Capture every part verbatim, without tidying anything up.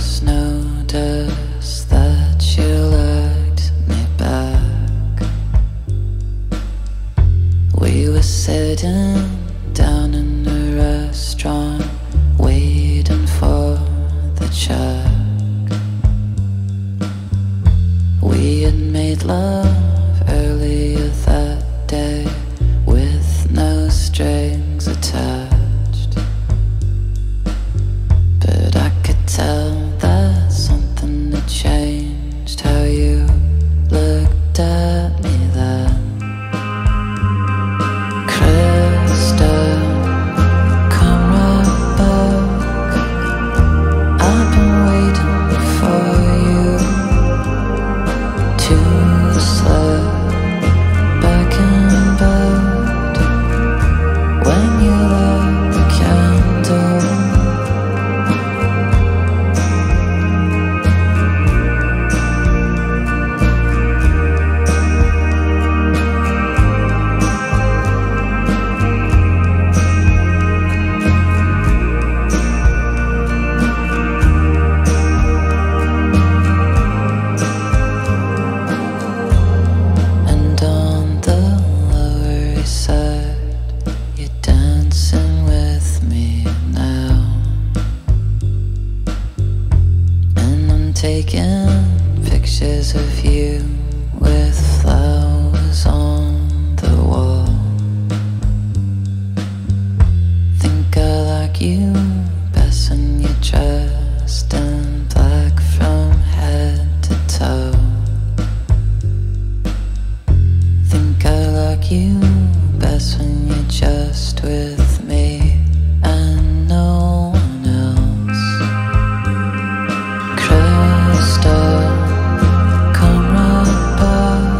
just noticed that you looked me back. We were sitting down in a restaurant, waiting for the check. We had made love earlier that day with no strings attached, but I could tell that something had changed, how you looked at me then. Crystal, come right back. I've been waiting for you to slip back in bed when you light the candle. And on the Lower East Side, you're dancing with me now, and I'm taking pictures of you with flowers on the wall. Think I like you best when you're dressed in black from head to toe. Think I like you best when you're just with me and no one else. Crystal, come right back.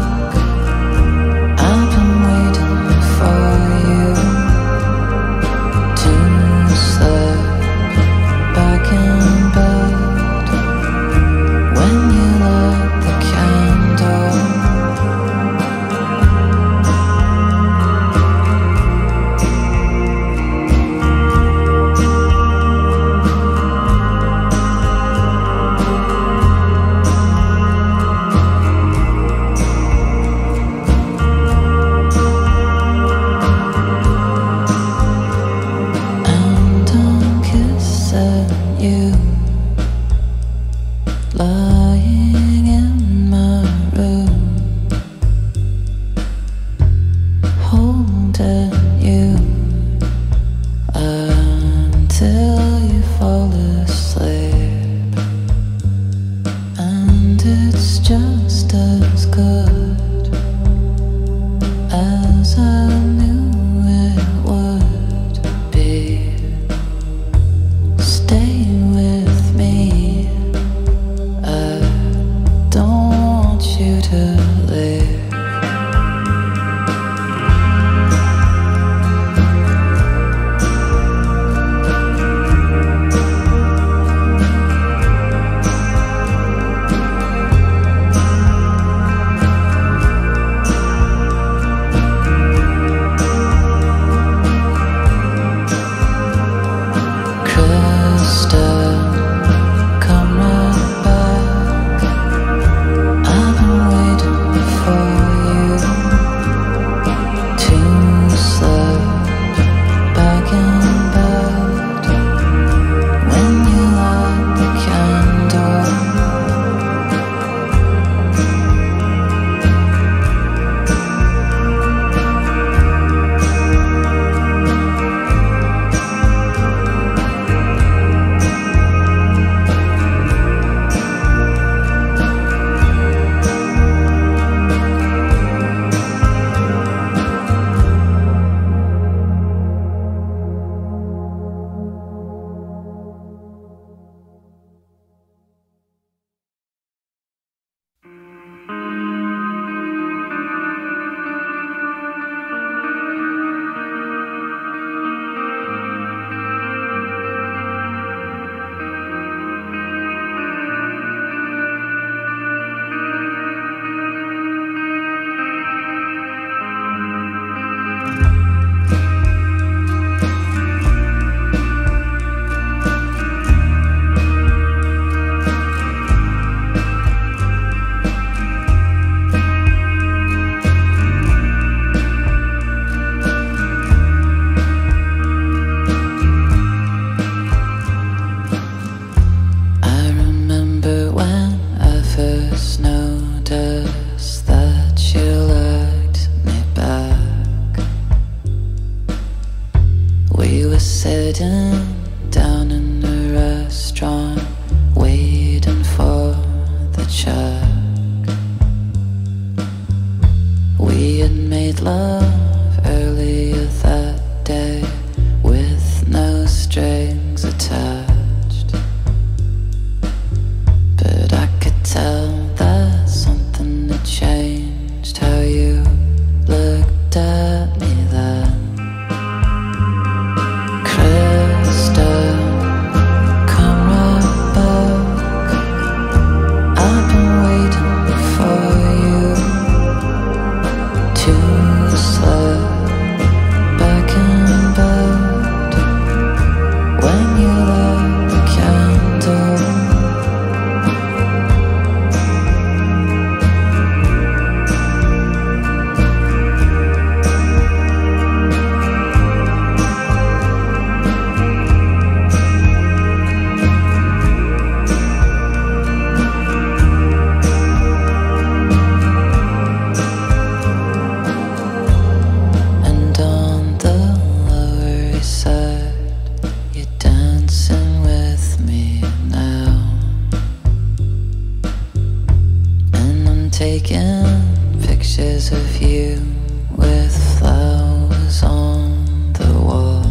of you with flowers on the wall.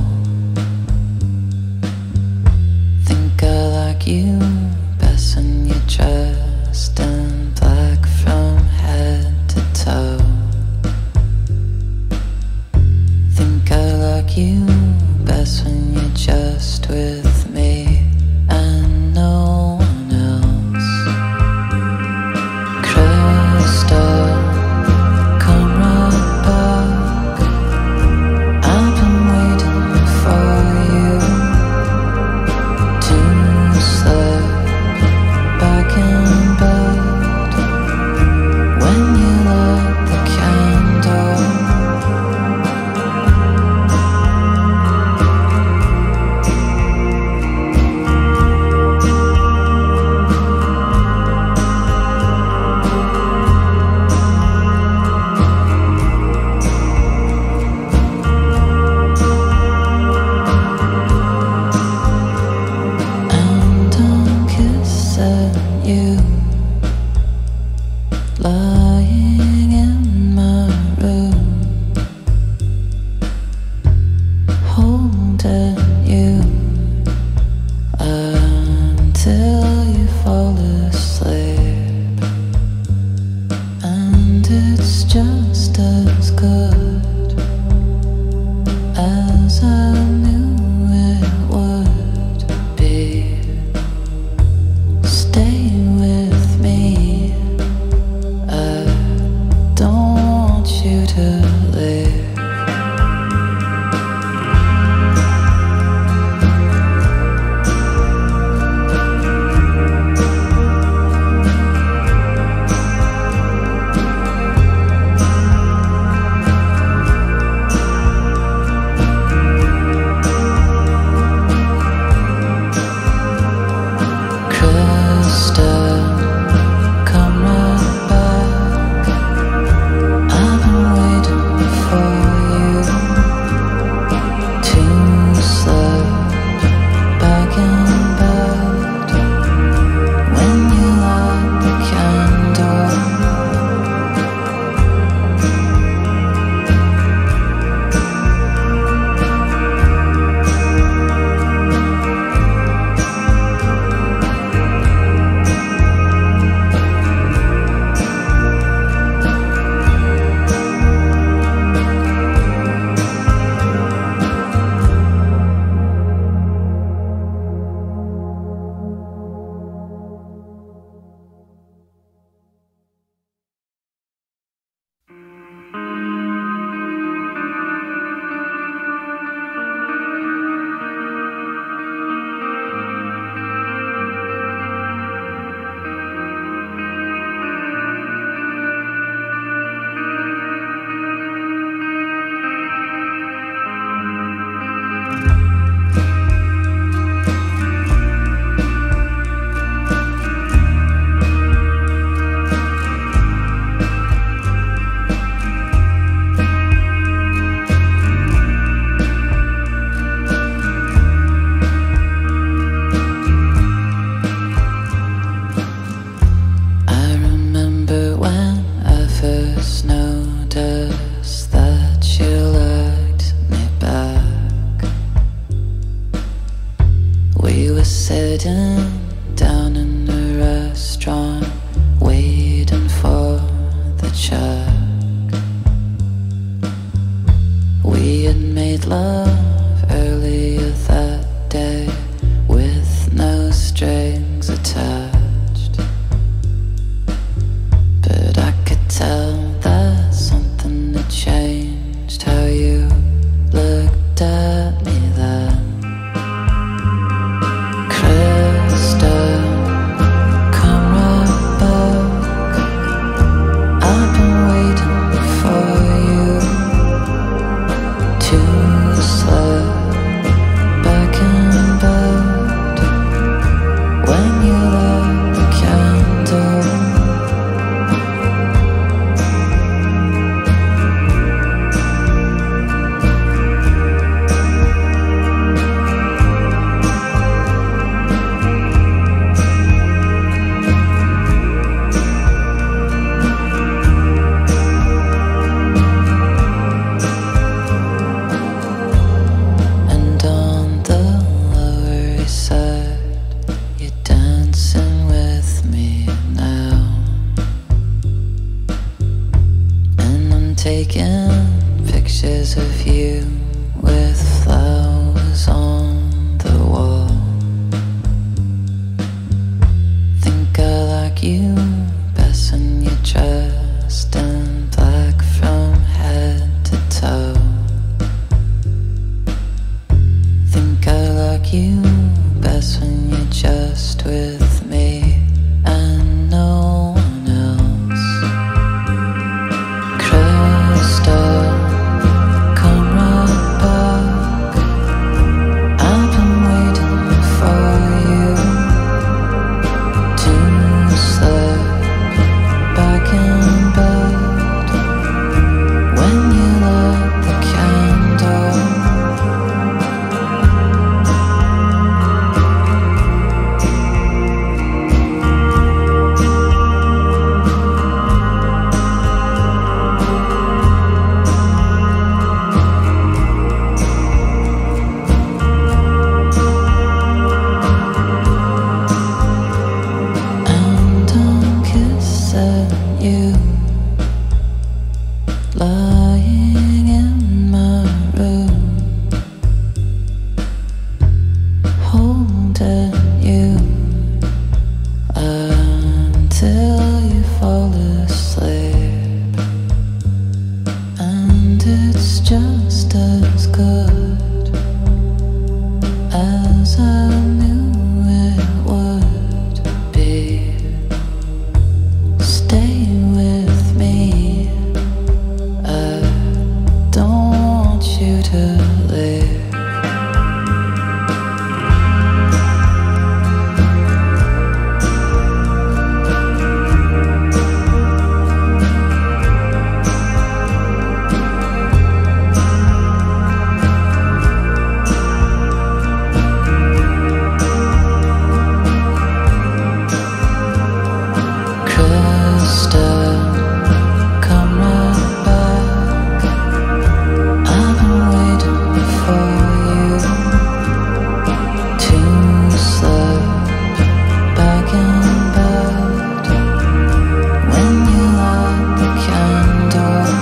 Think I like you best when you're dressed in black from head to toe. Think I like you best when you're just with me and no one else. Crystal, come right back. I've been waiting for you to slip back in bed when you light the candle. And I'm kissing you, lying in my room, holding you until you fall asleep. And it's just as good as I knew it would be. Stay with me, I don't want you to leave. like you, best when you're dressed in black from head to toe. Think I like you best when you're just with me and no one else. Crystal, come right back. I've been waiting for you to slip back in bed when you lit the candle. And I'm kissing you, lying in my room, holding you until you fall asleep. And it's just as good as I knew it would be. Stay with me, I don't want you to leave. Crystal, come right back. I've been waiting for you to slip back in bed when you light the candle.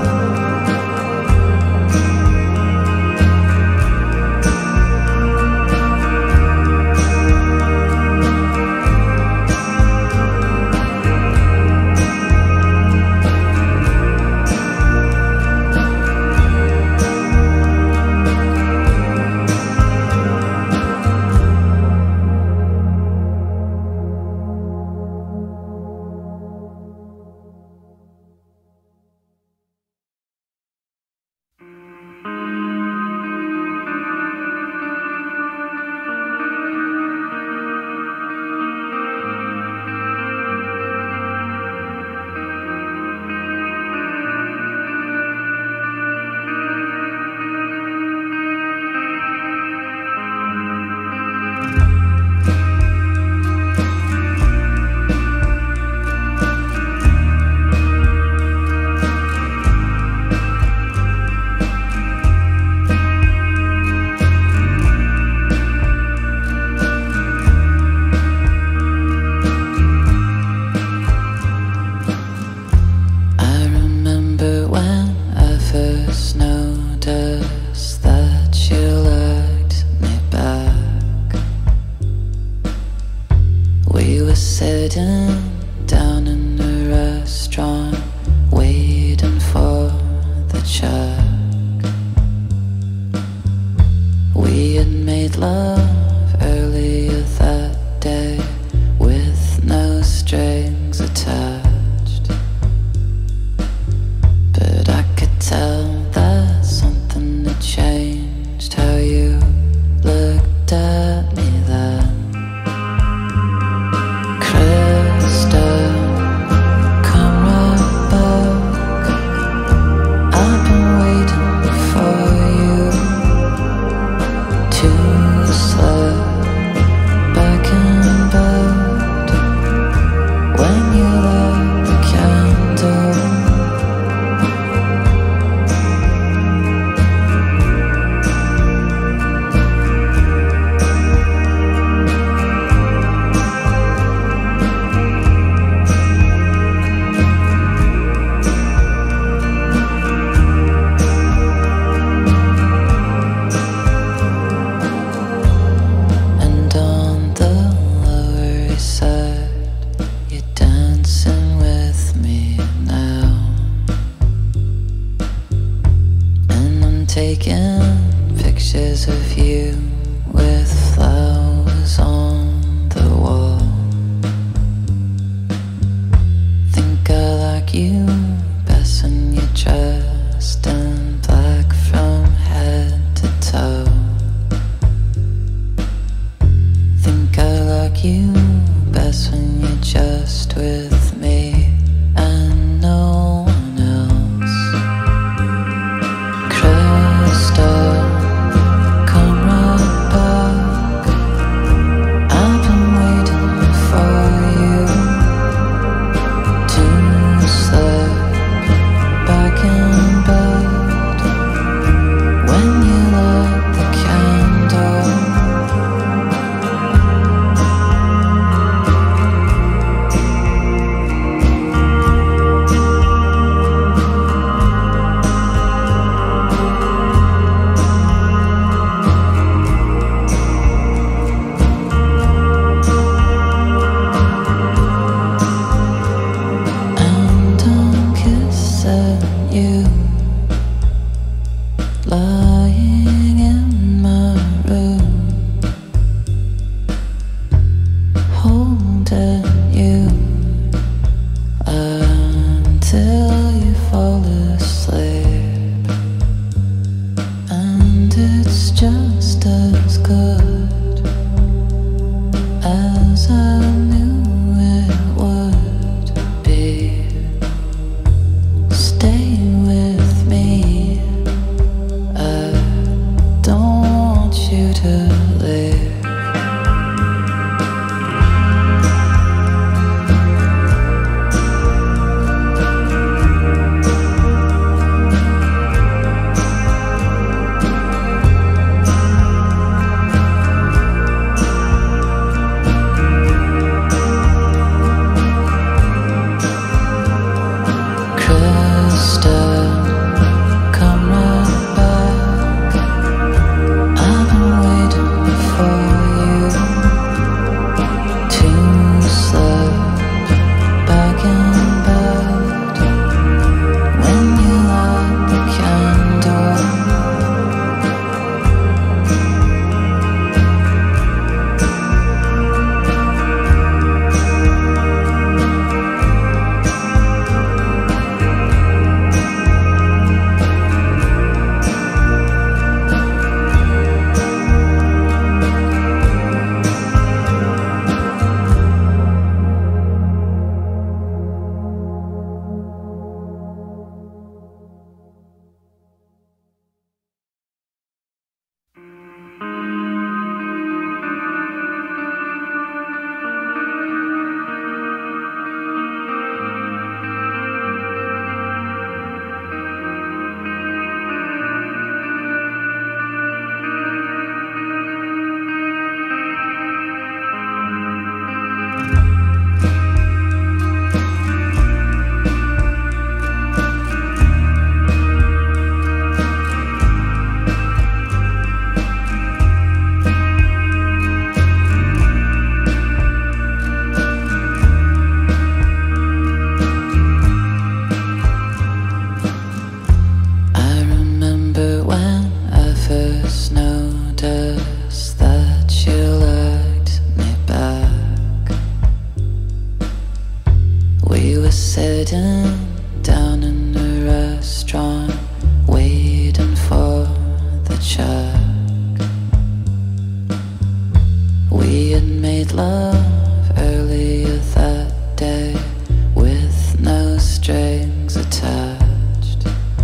I remember when I first noticed that you liked me back. We were sitting down in a restaurant, waiting for the check. We had made love earlier that day with no strings attached. But I could tell that something had changed, how you looked at me then. Crystal, come right just with me and no one else. Crystal, come right back. I've been waiting for you to slip back in bed when you light the candle. And I'm kissing you, lying in my room, holding you until you fall asleep. And it's just as good as I knew it would be. Stay with me, I don't want you to leave. Crystal, come right back. I've been waiting for you to slip back in bed when you light the candle. I remember when I first noticed that you liked me back. We were sitting down in a restaurant, waiting for the check. We had made love earlier that day with no strings attached.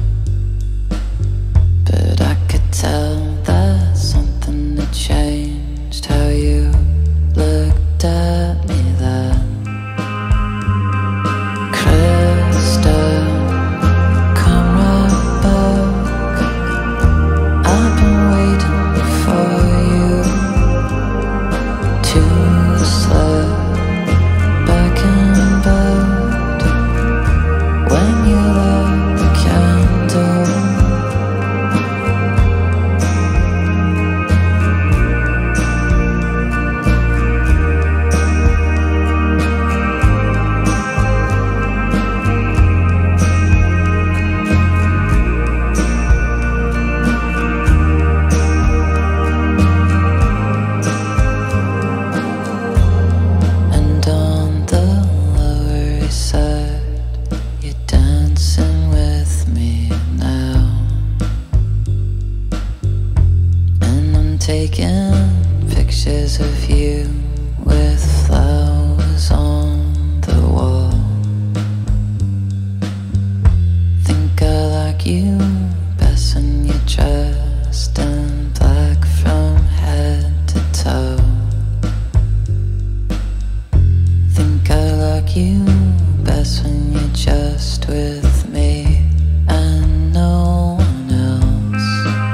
But I could tell that something had changed, how you looked at me then. Crystal, come right back. I've been waiting for you to slip like you best when you're just with me and no one else.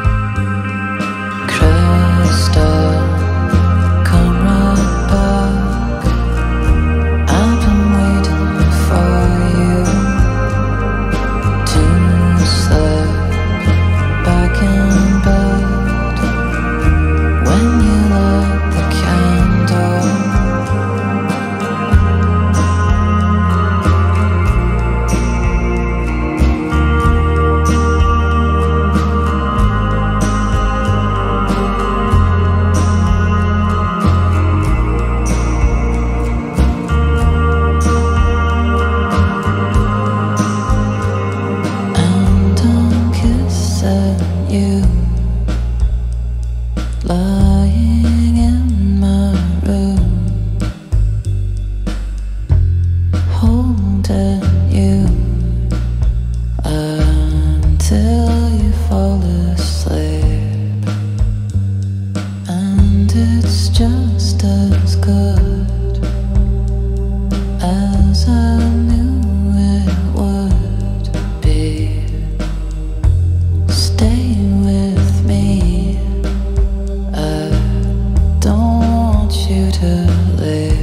Crystal, come right back. I've been waiting for you to slip back in bed when you light the candle. And I'm kissing you, lying in my room, holding you until you fall asleep. And it's just as good as I knew it would be. Stay with me, I don't want you to leave.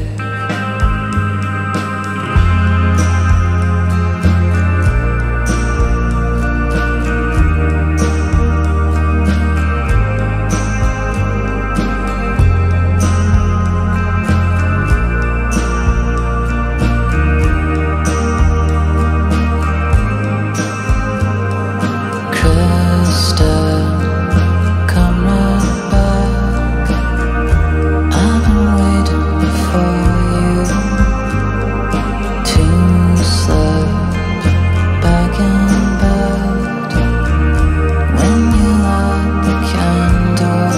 Crystal, come right back. I've been waiting for you to slip back in bed when you light the candle.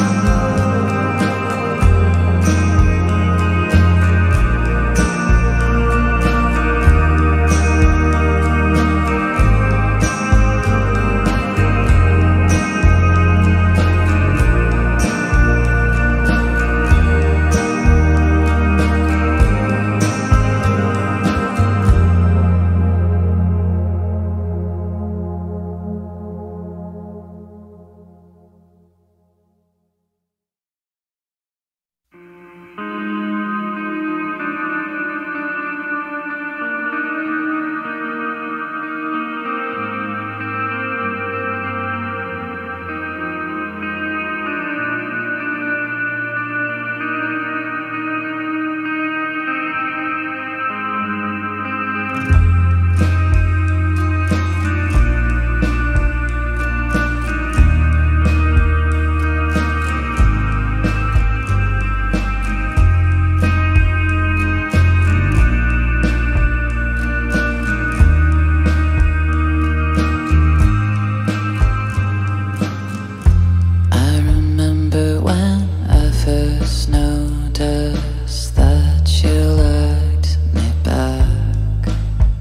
I remember when I first noticed that you liked me back.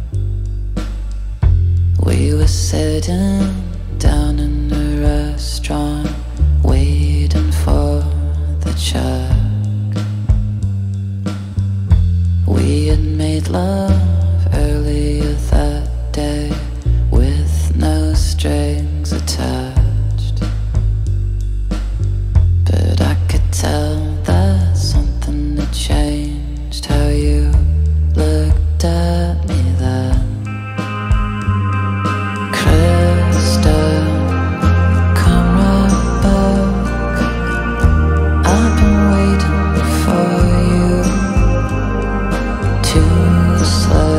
We were sitting down in a restaurant, waiting for the check. We had made love earlier that day with no strings attached. But I could tell that something had changed, how you looked at me then. Crystal, come right back. I've been waiting for you to slip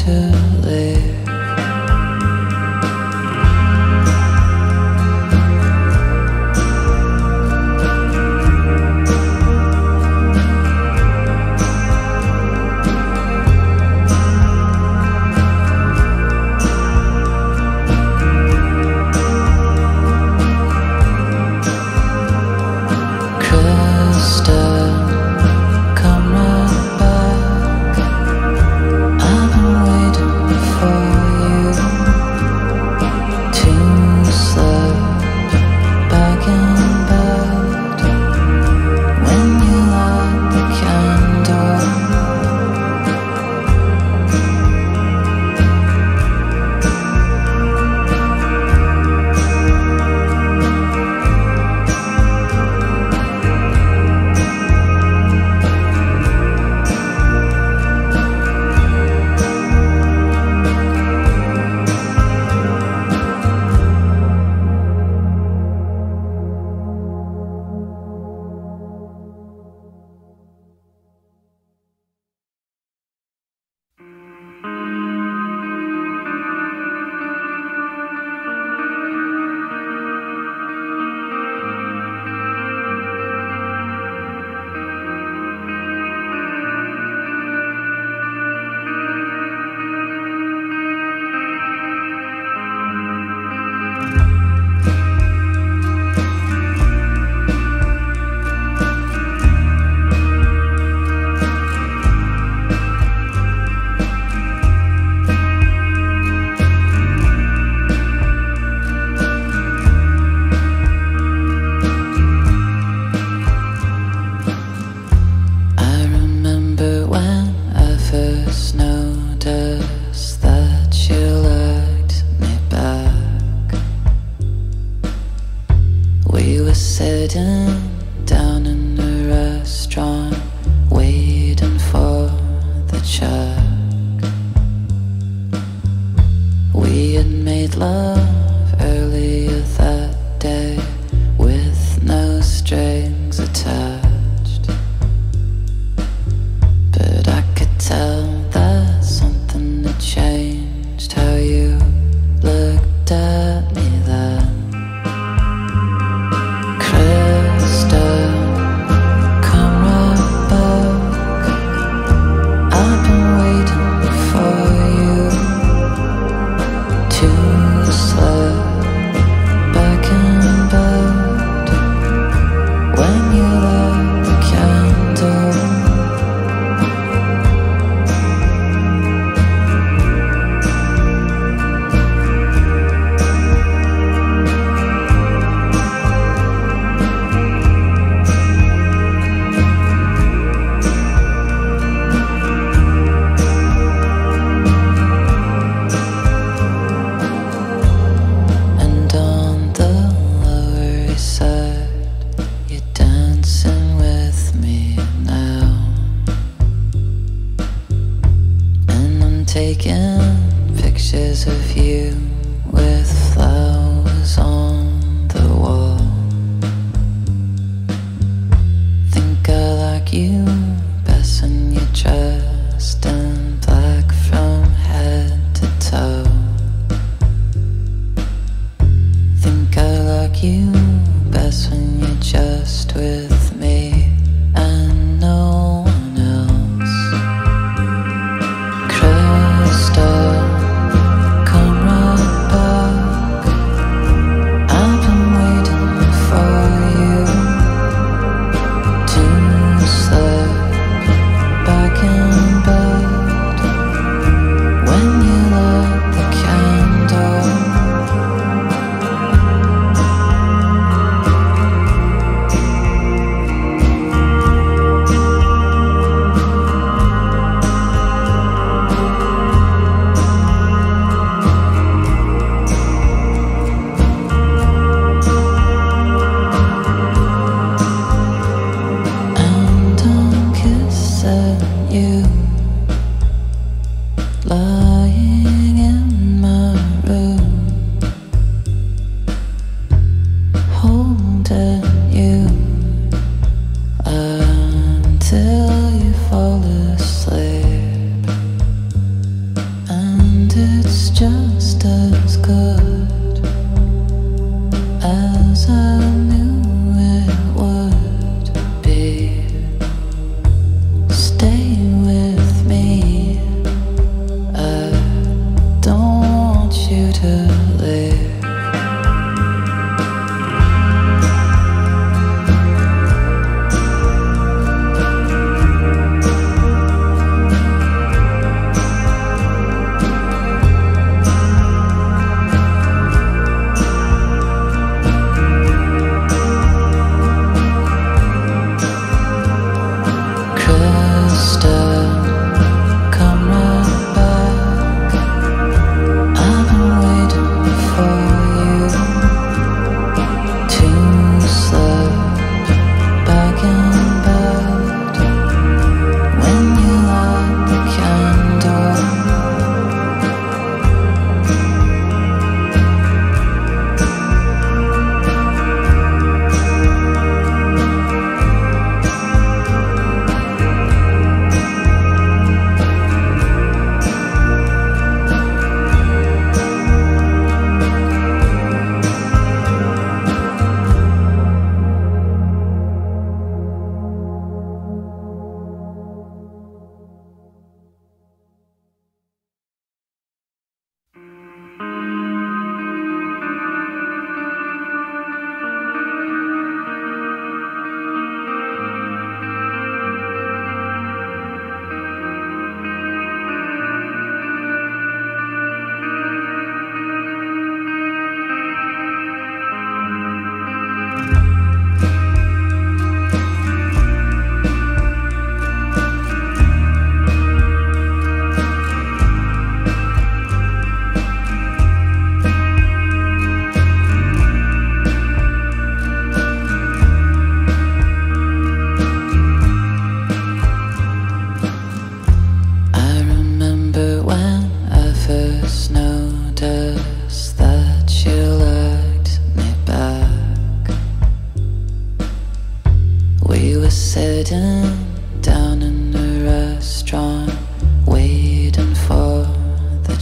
Until you fall asleep.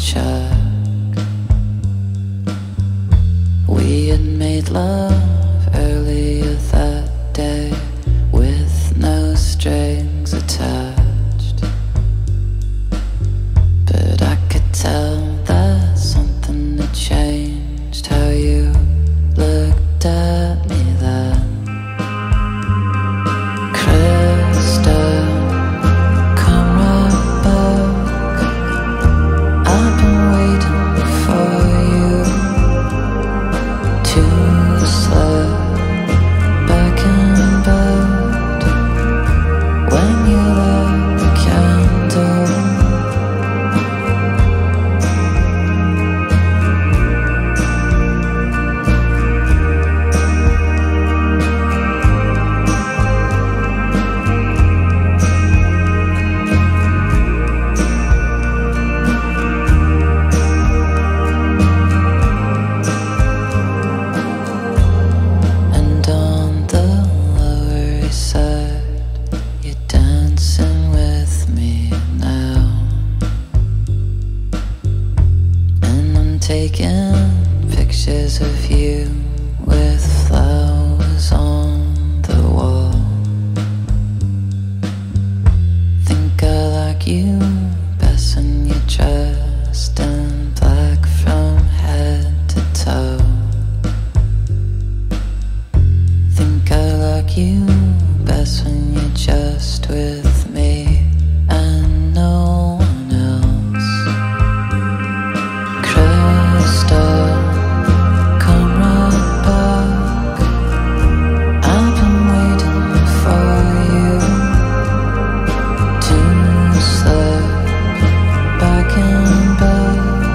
check. We had made love earlier that day with no strings attached, but I could tell that something had changed. How you looked at me then. Crystal, come right back. I've been waiting for you to slip back in bed when you lit the candle. And on the Lower East Side, you're dancing with me now, and I'm taking pictures of you with flowers on the wall. Think I like you best when you're dressed in black from head to toe. Think I like you best when you're just with me and no one else. Crystal, come right back. I've been waiting for you to slip back in bed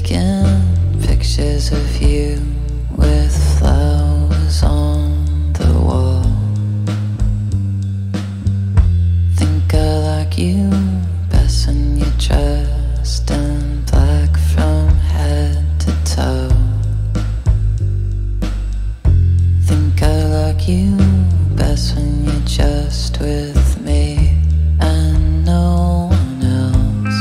taking pictures of you with flowers on the wall. Think I like you best when you're dressed in black from head to toe. Think I like you best when you're just with me and no one else.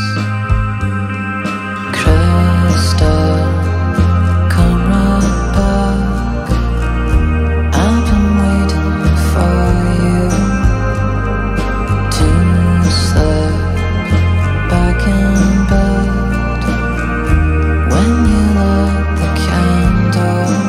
Crystal, come right back. I've been waiting for you to slip back in bed when you light the candle.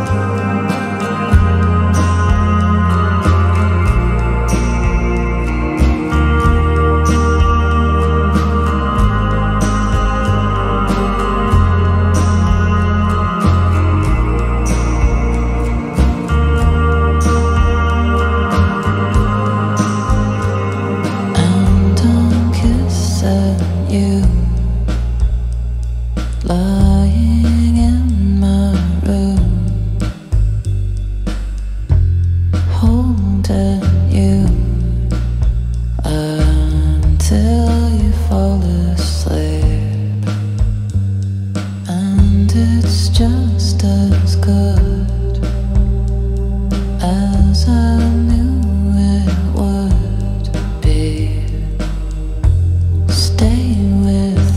You lying in my room, holding you until you fall asleep, and it's just as good as I knew it would be. Stay with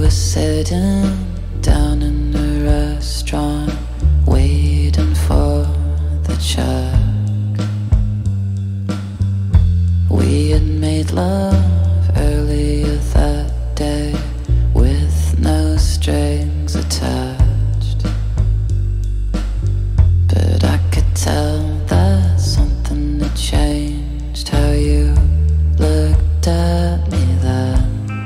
sitting down in a restaurant, waiting for the check. We had made love earlier that day, with no strings attached. But I could tell that something had changed, how you looked at me then.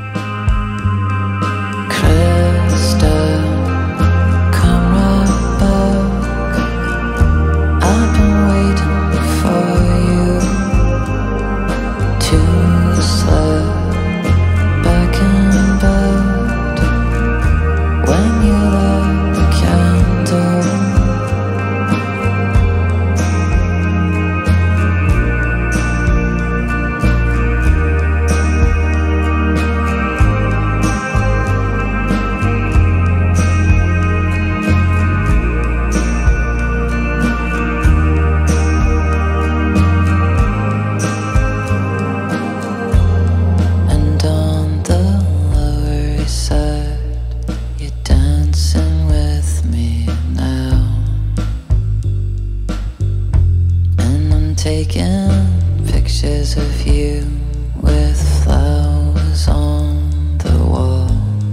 Taking pictures of you with flowers on the wall.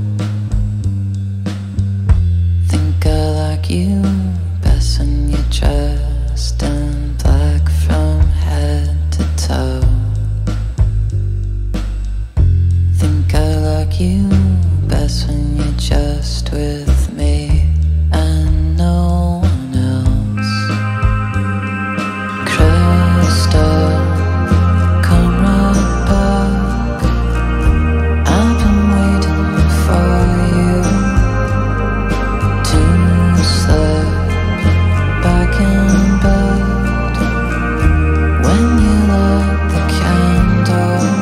Think I like you best when you're dressed in black from head to toe. Think I like you best when you're just with me and no one else. Come right back. I've been waiting for you to slip back in bed when you lit the candle.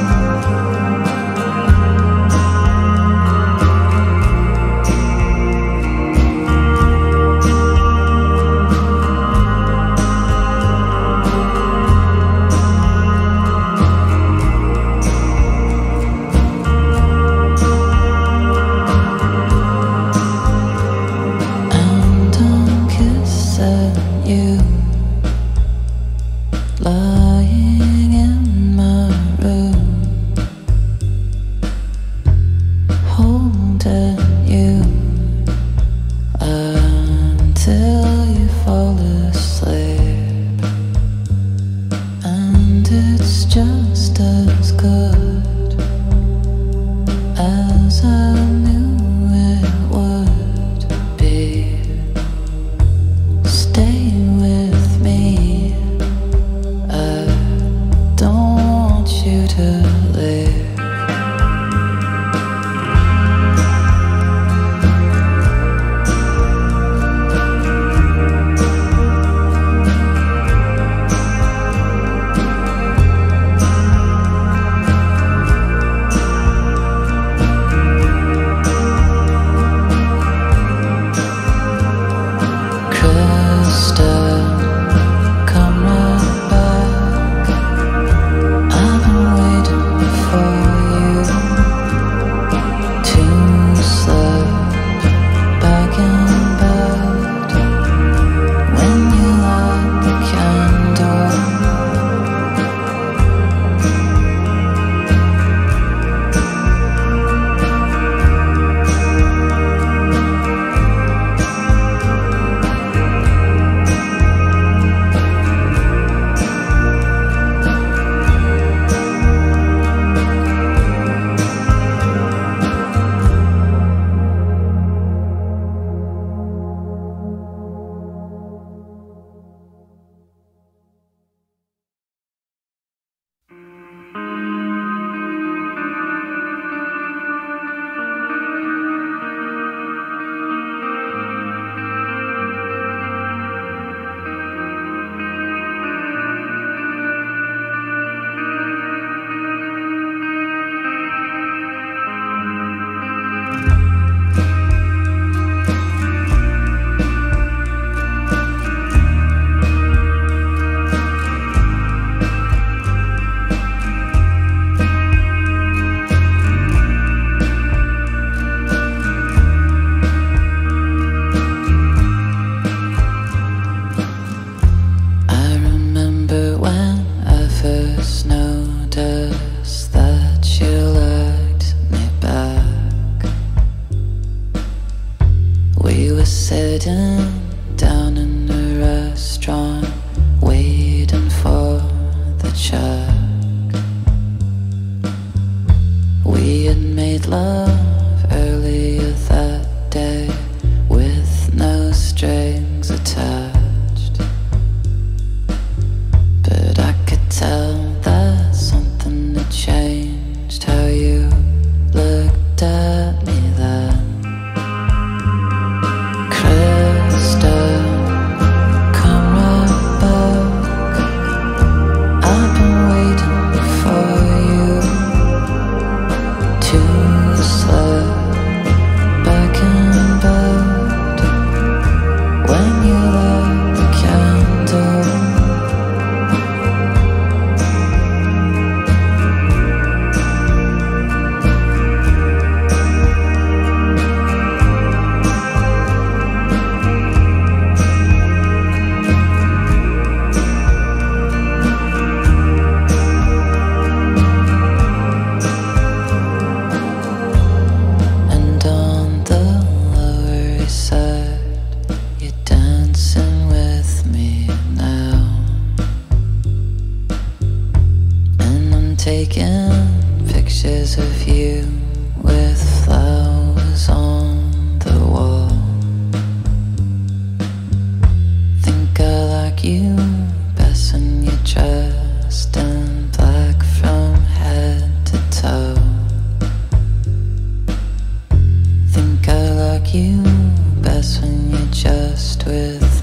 sitting down in a restaurant, waiting for the check. We had made love earlier that day with no strings attached, but I could tell that something had changed, how you looked at me then. Crystal, come right back. I've been waiting for you to slip back in bed when you light the candle. And on the Lower East Side, you're dancing with me now, and I'm taking pictures of you with flowers on the wall. Think I like you best when you're dressed in black from head to toe. Think I like you best when you're just with